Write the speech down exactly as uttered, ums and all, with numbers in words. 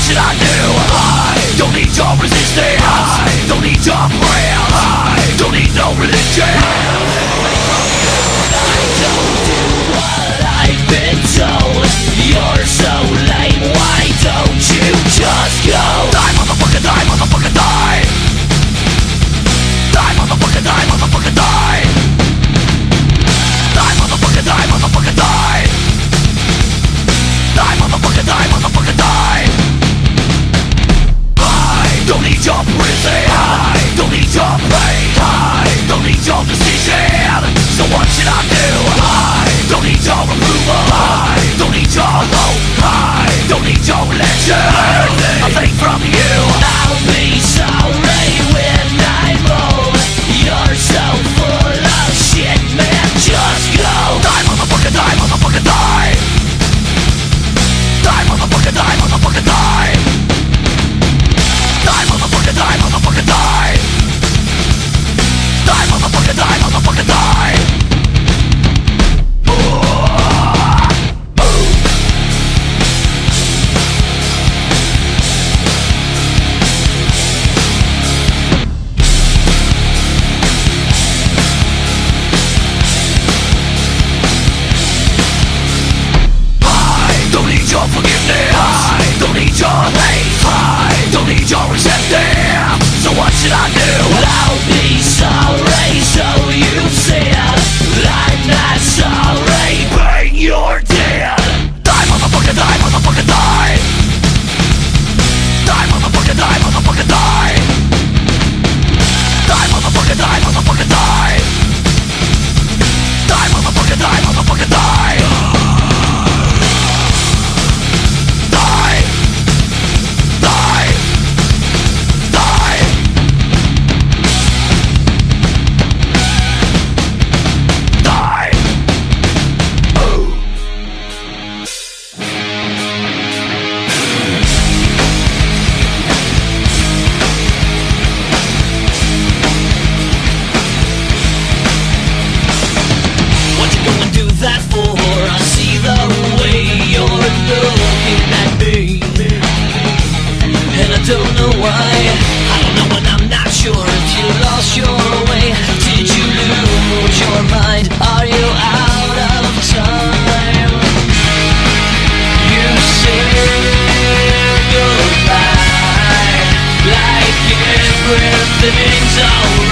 should I do? I don't need your resistance, I don't need your prayers, I don't need no religion. I don't do what I've been told. You're so lame, why don't you just go? Die, motherfucker, die, motherfucker, die. Die, motherfucker, die, motherfucker, die. Die, motherfucker, die, motherfucker, die. Die, motherfucker, die, motherfucker, die. I don't need your prison, I don't need your pain, I don't need your decision. So what should I do? I don't need your approval, I don't need your hope, I don't need your religion. A thing from you. I'll be sorry when I'm old. You're so full of shit, man, just go. Die, motherfucker, die, motherfucker, die. Die, motherfucker, die, motherfucker, die. Die, motherfucker, die, motherfucker, die. Die, motherfucker, die, motherfucker, die. Your forgiveness, I don't need your hate, I don't need your resentment. So what should I do? I'll be sorry, so you said. I'm not sorry, but you're dead. Die, motherfucker, die, motherfucker, die. Die, motherfucker, die, motherfucker, die. Die, motherfucker, die, motherfucker, die. Die, motherfucker, die, motherfucker, die. Don't know why, I don't know and I'm not sure if you lost your way. Did you lose your mind? Are you out of time? You said goodbye like everything's alright.